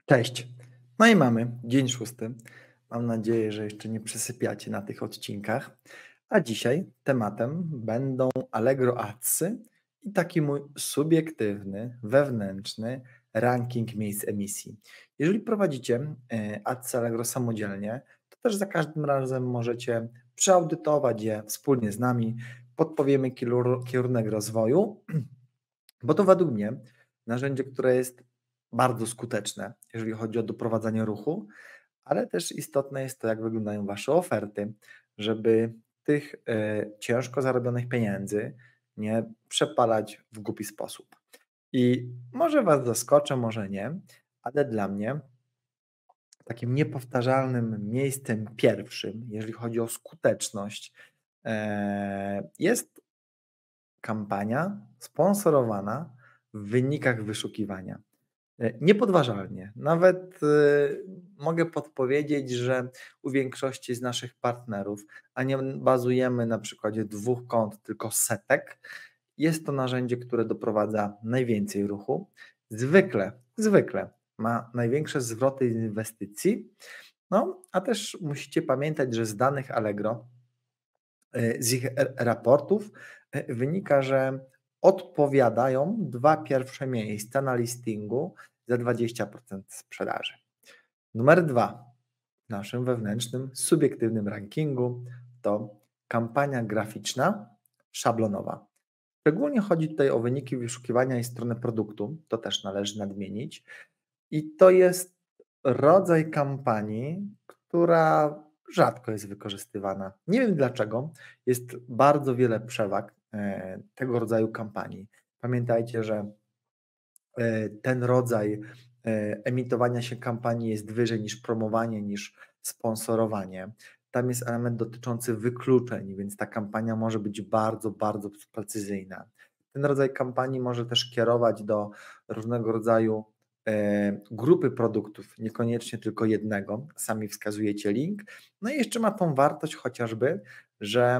Cześć. No i mamy dzień szósty. Mam nadzieję, że jeszcze nie przesypiacie na tych odcinkach. A dzisiaj tematem będą Allegro Adsy i taki mój subiektywny, wewnętrzny ranking miejsc emisji. Jeżeli prowadzicie Adsy Allegro samodzielnie, to też za każdym razem możecie przeaudytować je wspólnie z nami. Podpowiemy kierunek rozwoju, bo to według mnie narzędzie, które jest bardzo skuteczne, jeżeli chodzi o doprowadzanie ruchu, ale też istotne jest to, jak wyglądają Wasze oferty, żeby tych ciężko zarobionych pieniędzy nie przepalać w głupi sposób. I może Was zaskoczę, może nie, ale dla mnie takim niepowtarzalnym miejscem pierwszym, jeżeli chodzi o skuteczność, jest kampania sponsorowana w wynikach wyszukiwania. Niepodważalnie. Nawet mogę podpowiedzieć, że u większości z naszych partnerów, a nie bazujemy na przykładzie 2 kont, tylko setek, jest to narzędzie, które doprowadza najwięcej ruchu. Zwykle ma największe zwroty z inwestycji. No, a też musicie pamiętać, że z danych Allegro, z ich raportów wynika, że odpowiadają 2 pierwsze miejsca na listingu za 20% sprzedaży. Numer 2 w naszym wewnętrznym, subiektywnym rankingu to kampania graficzna szablonowa. Szczególnie chodzi tutaj o wyniki wyszukiwania i stronę produktu, to też należy nadmienić. I to jest rodzaj kampanii, która rzadko jest wykorzystywana. Nie wiem dlaczego. Jest bardzo wiele przewag tego rodzaju kampanii. Pamiętajcie, że ten rodzaj emitowania się kampanii jest wyżej niż promowanie, niż sponsorowanie. Tam jest element dotyczący wykluczeń, więc ta kampania może być bardzo, bardzo precyzyjna. Ten rodzaj kampanii może też kierować do różnego rodzaju grupy produktów, niekoniecznie tylko jednego, sami wskazujecie link. No i jeszcze ma tą wartość chociażby, że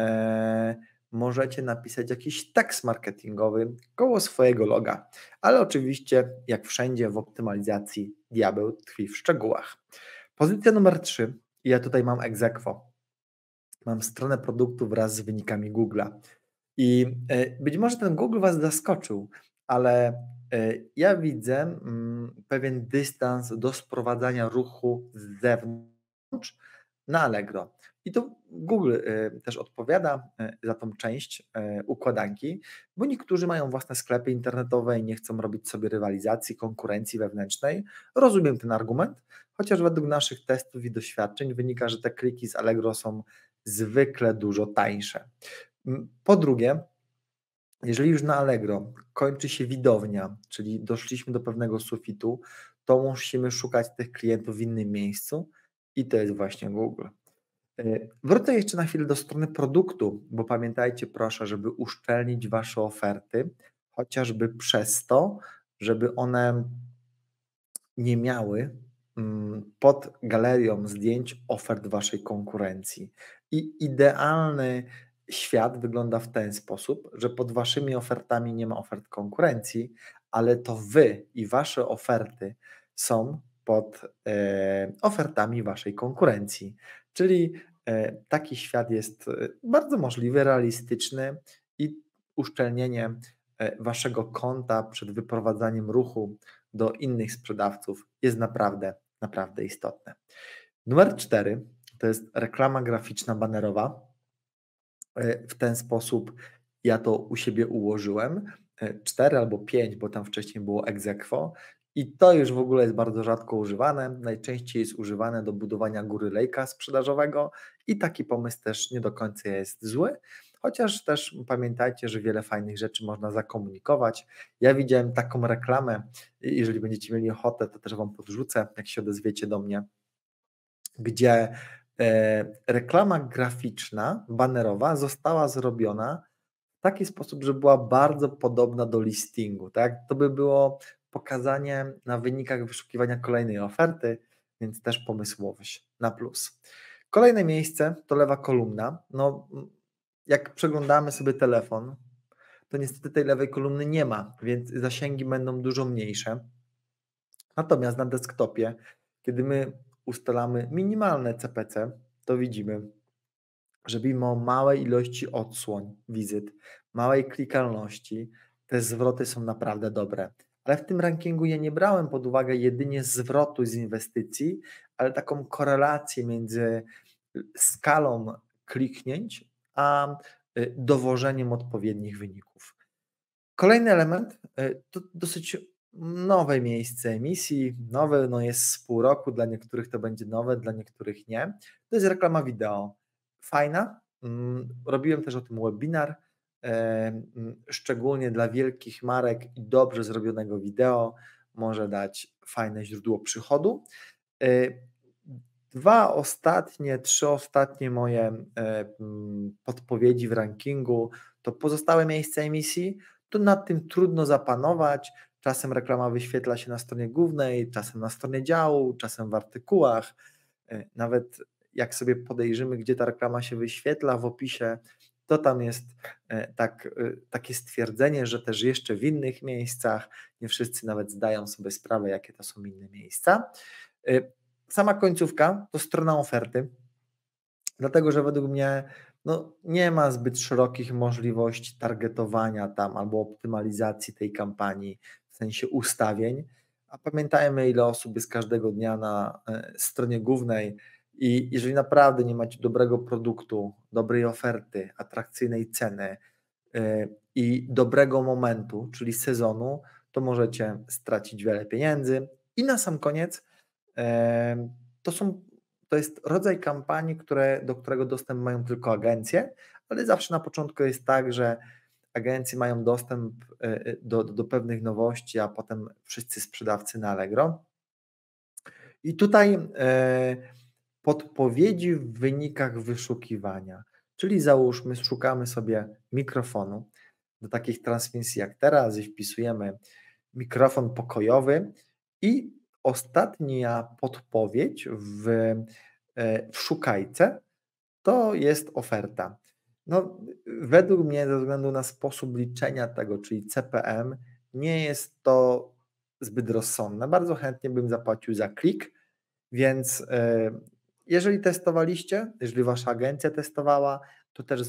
możecie napisać jakiś tekst marketingowy koło swojego loga, ale oczywiście, jak wszędzie w optymalizacji, diabeł tkwi w szczegółach. Pozycja numer 3, ja tutaj mam ex aequo. Mam stronę produktu wraz z wynikami Google'a. I być może ten Google Was zaskoczył, ale ja widzę pewien dystans do sprowadzania ruchu z zewnątrz na Allegro. I to Google też odpowiada za tą część układanki, bo niektórzy mają własne sklepy internetowe i nie chcą robić sobie rywalizacji, konkurencji wewnętrznej. Rozumiem ten argument, chociaż według naszych testów i doświadczeń wynika, że te kliki z Allegro są zwykle dużo tańsze. Po drugie, jeżeli już na Allegro kończy się widownia, czyli doszliśmy do pewnego sufitu, to musimy szukać tych klientów w innym miejscu i to jest właśnie Google. Wrócę jeszcze na chwilę do strony produktu, bo pamiętajcie proszę, żeby uszczelnić Wasze oferty, chociażby przez to, żeby one nie miały pod galerią zdjęć ofert Waszej konkurencji. I idealny świat wygląda w ten sposób, że pod Waszymi ofertami nie ma ofert konkurencji, ale to Wy i Wasze oferty są pod ofertami Waszej konkurencji. Czyli taki świat jest bardzo możliwy, realistyczny i uszczelnienie Waszego konta przed wyprowadzaniem ruchu do innych sprzedawców jest naprawdę, naprawdę istotne. Numer 4 to jest reklama graficzna banerowa. W ten sposób ja to u siebie ułożyłem. 4 albo 5, bo tam wcześniej było ex aequo i to już w ogóle jest bardzo rzadko używane. Najczęściej jest używane do budowania góry lejka sprzedażowego i taki pomysł też nie do końca jest zły, chociaż też pamiętajcie, że wiele fajnych rzeczy można zakomunikować. Ja widziałem taką reklamę, jeżeli będziecie mieli ochotę, to też Wam podrzucę, jak się odezwiecie do mnie, gdzie reklama graficzna, banerowa została zrobiona w taki sposób, że była bardzo podobna do listingu, tak? To by było pokazanie na wynikach wyszukiwania kolejnej oferty, więc też pomysłowość na plus. Kolejne miejsce to lewa kolumna. No, jak przeglądamy sobie telefon, to niestety tej lewej kolumny nie ma, więc zasięgi będą dużo mniejsze. Natomiast na desktopie, kiedy my ustalamy minimalne CPC, to widzimy, że mimo małej ilości odsłoń wizyt, małej klikalności, te zwroty są naprawdę dobre. Ale w tym rankingu ja nie brałem pod uwagę jedynie zwrotu z inwestycji, ale taką korelację między skalą kliknięć a dowożeniem odpowiednich wyników. Kolejny element to dosyć nowe miejsce emisji. Nowe no jest z pół roku, dla niektórych to będzie nowe, dla niektórych nie. To jest reklama wideo. Fajna. Robiłem też o tym webinar, szczególnie dla wielkich marek i dobrze zrobionego wideo może dać fajne źródło przychodu. Trzy ostatnie moje podpowiedzi w rankingu to pozostałe miejsca emisji. To nad tym trudno zapanować. Czasem reklama wyświetla się na stronie głównej, czasem na stronie działu, czasem w artykułach. Nawet jak sobie podejrzymy, gdzie ta reklama się wyświetla w opisie, to tam jest takie stwierdzenie, że też jeszcze w innych miejscach. Nie wszyscy nawet zdają sobie sprawę, jakie to są inne miejsca. Sama końcówka to strona oferty, dlatego że według mnie nie ma zbyt szerokich możliwości targetowania tam albo optymalizacji tej kampanii w sensie ustawień, a pamiętajmy, ile osób jest każdego dnia na stronie głównej i jeżeli naprawdę nie macie dobrego produktu, dobrej oferty, atrakcyjnej ceny i dobrego momentu, czyli sezonu, to możecie stracić wiele pieniędzy. I na sam koniec to jest rodzaj kampanii, do którego dostęp mają tylko agencje, ale zawsze na początku jest tak, że agencje mają dostęp do pewnych nowości, a potem wszyscy sprzedawcy na Allegro. I tutaj podpowiedzi w wynikach wyszukiwania, czyli załóżmy, szukamy sobie mikrofonu do takich transmisji jak teraz i wpisujemy mikrofon pokojowy i ostatnia podpowiedź w szukajce to jest oferta. Według mnie ze względu na sposób liczenia tego, czyli CPM, nie jest to zbyt rozsądne. Bardzo chętnie bym zapłacił za klik, więc jeżeli testowaliście, jeżeli wasza agencja testowała, to też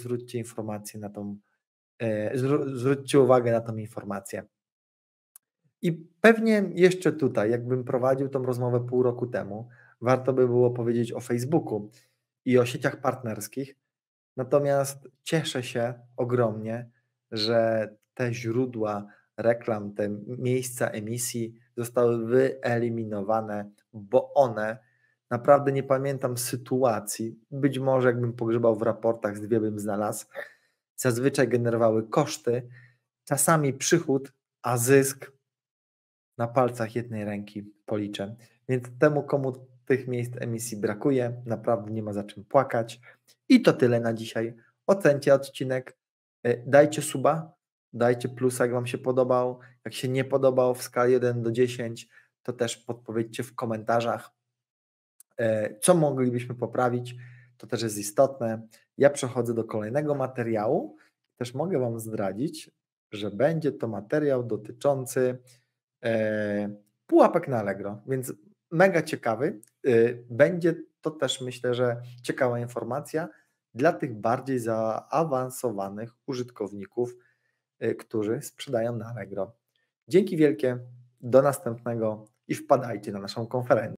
zwróćcie uwagę na tą informację. I pewnie jeszcze tutaj, jakbym prowadził tą rozmowę pół roku temu, warto by było powiedzieć o Facebooku i o sieciach partnerskich. Natomiast cieszę się ogromnie, że te źródła reklam, te miejsca emisji zostały wyeliminowane, bo one, naprawdę nie pamiętam sytuacji, być może jakbym pogrzebał w raportach, z dwie bym znalazł, zazwyczaj generowały koszty, czasami przychód, a zysk na palcach jednej ręki policzę. Więc temu, komu tych miejsc emisji brakuje, naprawdę nie ma za czym płakać. I to tyle na dzisiaj. Ocencie odcinek, dajcie suba, dajcie plusa, jak Wam się podobał. Jak się nie podobał w skali 1 do 10, to też podpowiedzcie w komentarzach, co moglibyśmy poprawić. To też jest istotne. Ja przechodzę do kolejnego materiału. Też mogę Wam zdradzić, że będzie to materiał dotyczący pułapek na Allegro, więc mega ciekawy. Będzie to też, myślę, że ciekawa informacja dla tych bardziej zaawansowanych użytkowników, którzy sprzedają na Allegro. Dzięki wielkie, do następnego i wpadajcie na naszą konferencję.